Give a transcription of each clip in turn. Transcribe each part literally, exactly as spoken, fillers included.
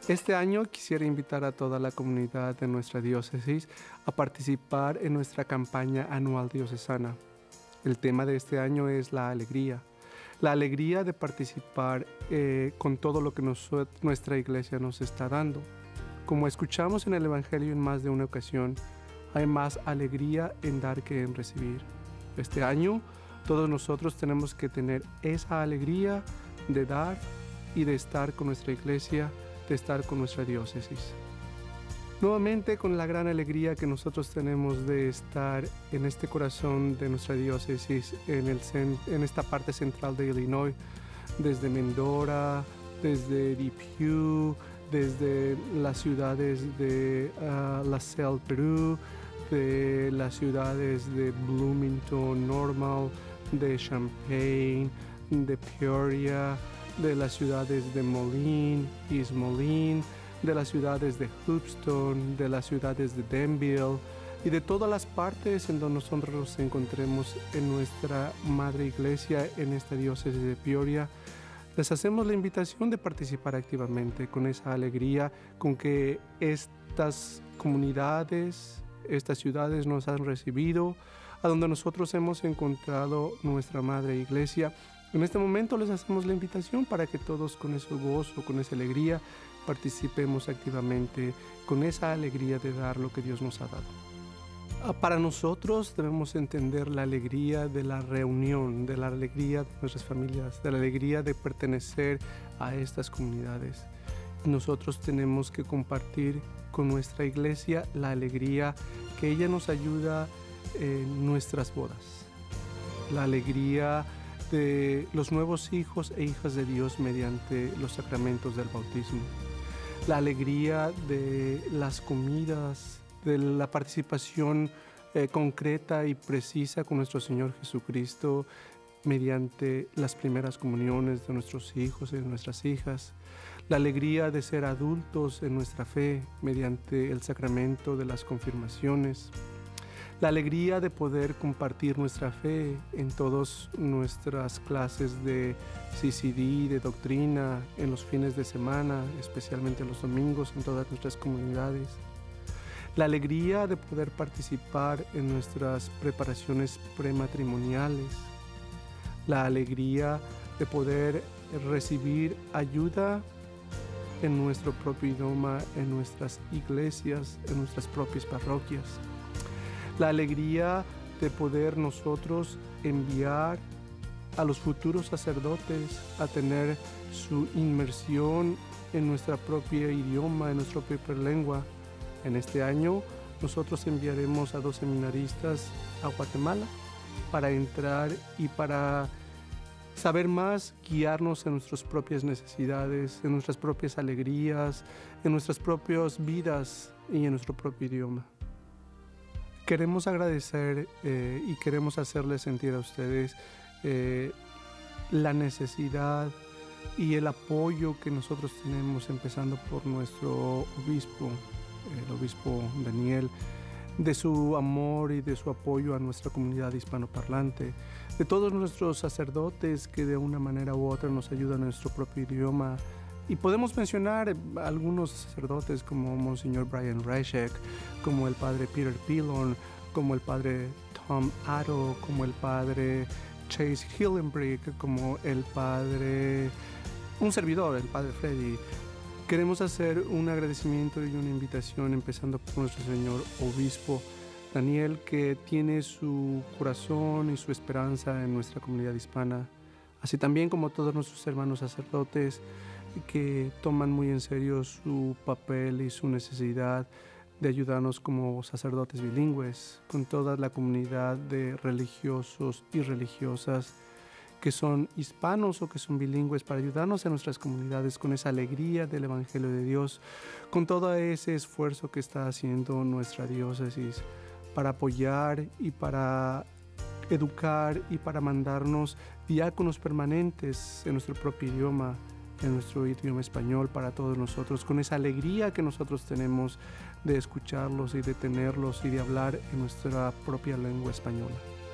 Este año quisiera invitar a toda la comunidad de nuestra diócesis a participar en nuestra campaña anual diocesana. El tema de este año es la alegría. La alegría de participar eh, con todo lo que nos, nuestra iglesia nos está dando. Como escuchamos en el Evangelio en más de una ocasión, hay más alegría en dar que en recibir. Este año, todos nosotros tenemos que tener esa alegría de dar y de estar con nuestra iglesia, de estar con nuestra diócesis. Nuevamente, con la gran alegría que nosotros tenemos de estar en este corazón de nuestra diócesis, en, el, en esta parte central de Illinois, desde Mendora, desde Depew, desde las ciudades de uh, La Salle, Perú, de las ciudades de Bloomington, Normal, de Champaign, de Peoria, de las ciudades de Moline, East Moline, de las ciudades de Houston, de las ciudades de Danville y de todas las partes en donde nosotros nos encontremos en nuestra madre iglesia en esta diócesis de Peoria. Les hacemos la invitación de participar activamente con esa alegría con que estas comunidades, estas ciudades nos han recibido, a donde nosotros hemos encontrado nuestra madre iglesia. En este momento les hacemos la invitación para que todos con ese gozo, con esa alegría, participemos activamente con esa alegría de dar lo que Dios nos ha dado. Para nosotros debemos entender la alegría de la reunión, de la alegría de nuestras familias, de la alegría de pertenecer a estas comunidades. Nosotros tenemos que compartir con nuestra iglesia la alegría que ella nos ayuda en nuestras bodas, la alegría de los nuevos hijos e hijas de Dios mediante los sacramentos del bautismo, la alegría de las comidas, de la participación eh, concreta y precisa con nuestro Señor Jesucristo mediante las primeras comuniones de nuestros hijos y de nuestras hijas, la alegría de ser adultos en nuestra fe mediante el sacramento de las confirmaciones, la alegría de poder compartir nuestra fe en todas nuestras clases de C C D, de doctrina, en los fines de semana, especialmente los domingos en todas nuestras comunidades. La alegría de poder participar en nuestras preparaciones prematrimoniales. La alegría de poder recibir ayuda en nuestro propio idioma, en nuestras iglesias, en nuestras propias parroquias. La alegría de poder nosotros enviar a los futuros sacerdotes a tener su inmersión en nuestra propia idioma, en nuestra propia lengua. En este año nosotros enviaremos a dos seminaristas a Guatemala para entrar y para saber más, guiarnos en nuestras propias necesidades, en nuestras propias alegrías, en nuestras propias vidas y en nuestro propio idioma. Queremos agradecer eh, y queremos hacerles sentir a ustedes eh, la necesidad y el apoyo que nosotros tenemos, empezando por nuestro obispo, el obispo Daniel, de su amor y de su apoyo a nuestra comunidad hispanoparlante, de todos nuestros sacerdotes que de una manera u otra nos ayudan en nuestro propio idioma. Y podemos mencionar algunos sacerdotes como Monseñor Brian Reichek, como el padre Peter Pilon, como el padre Tom Addo, como el padre Chase Hillenbrick, como el padre, un servidor, el padre Freddy. Queremos hacer un agradecimiento y una invitación empezando por nuestro señor obispo Daniel, que tiene su corazón y su esperanza en nuestra comunidad hispana, así también como todos nuestros hermanos sacerdotes que toman muy en serio su papel y su necesidad de ayudarnos como sacerdotes bilingües, con toda la comunidad de religiosos y religiosas que son hispanos o que son bilingües, para ayudarnos en nuestras comunidades con esa alegría del Evangelio de Dios, con todo ese esfuerzo que está haciendo nuestra diócesis para apoyar y para educar y para mandarnos diáconos permanentes en nuestro propio idioma, en nuestro idioma español para todos nosotros, con esa alegría que nosotros tenemos de escucharlos y de tenerlos y de hablar en nuestra propia lengua española.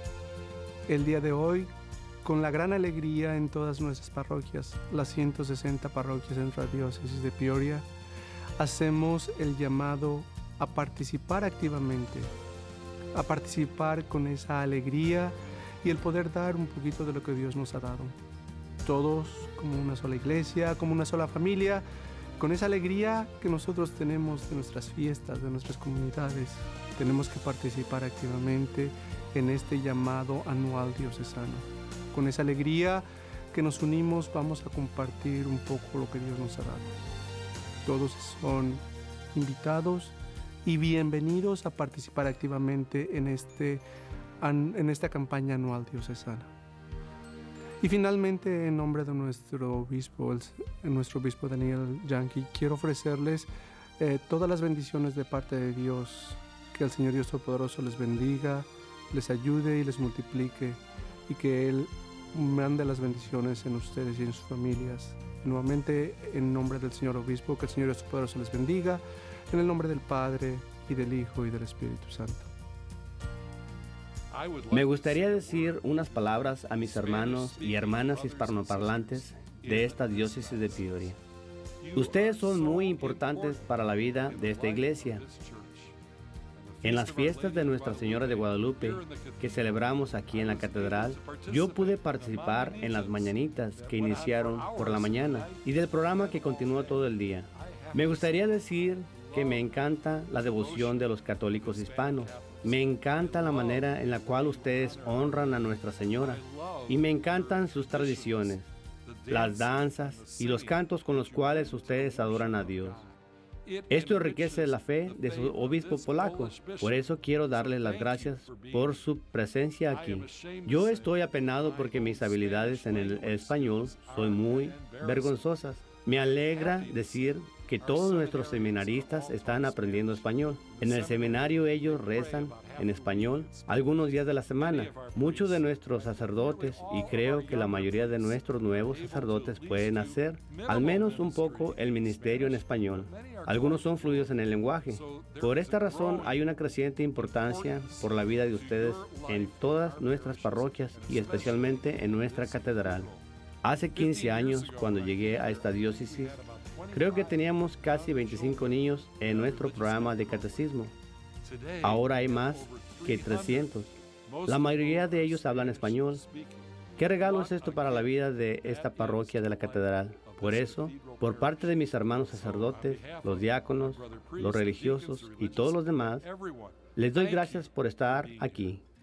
El día de hoy, con la gran alegría en todas nuestras parroquias, las ciento sesenta parroquias en nuestra diócesis de Peoria, hacemos el llamado a participar activamente, a participar con esa alegría y el poder dar un poquito de lo que Dios nos ha dado. Todos como una sola iglesia, como una sola familia, con esa alegría que nosotros tenemos de nuestras fiestas, de nuestras comunidades. Tenemos que participar activamente en este llamado anual diocesano. Con esa alegría que nos unimos, vamos a compartir un poco lo que Dios nos ha dado. Todos son invitados y bienvenidos a participar activamente en, este, en esta campaña anual diocesana. Y finalmente, en nombre de nuestro obispo, el, nuestro obispo Daniel Yankee, quiero ofrecerles eh, todas las bendiciones de parte de Dios. Que el Señor Dios Todopoderoso les bendiga, les ayude y les multiplique, y que Él mande las bendiciones en ustedes y en sus familias. Nuevamente, en nombre del Señor Obispo, que el Señor Dios Todopoderoso les bendiga, en el nombre del Padre, y del Hijo, y del Espíritu Santo. Me gustaría decir unas palabras a mis hermanos y hermanas hispanoparlantes de esta diócesis de Peoria. Ustedes son muy importantes para la vida de esta iglesia. En las fiestas de Nuestra Señora de Guadalupe, que celebramos aquí en la catedral, yo pude participar en las mañanitas que iniciaron por la mañana y del programa que continuó todo el día. Me gustaría decir que me encanta la devoción de los católicos hispanos. Me encanta la manera en la cual ustedes honran a Nuestra Señora y me encantan sus tradiciones, las danzas y los cantos con los cuales ustedes adoran a Dios. Esto enriquece la fe de su obispo polaco. Por eso quiero darle las gracias por su presencia aquí. Yo estoy apenado porque mis habilidades en el español son muy vergonzosas. Me alegra decir que todos nuestros seminaristas están aprendiendo español. En el seminario ellos rezan en español algunos días de la semana. Muchos de nuestros sacerdotes, y creo que la mayoría de nuestros nuevos sacerdotes, pueden hacer al menos un poco el ministerio en español. Algunos son fluidos en el lenguaje. Por esta razón hay una creciente importancia por la vida de ustedes en todas nuestras parroquias y especialmente en nuestra catedral. Hace quince años, cuando llegué a esta diócesis, creo que teníamos casi veinticinco niños en nuestro programa de catecismo. Ahora hay más que trescientos. La mayoría de ellos hablan español. ¿Qué regalo es esto para la vida de esta parroquia de la catedral? Por eso, por parte de mis hermanos sacerdotes, los diáconos, los religiosos y todos los demás, les doy gracias por estar aquí.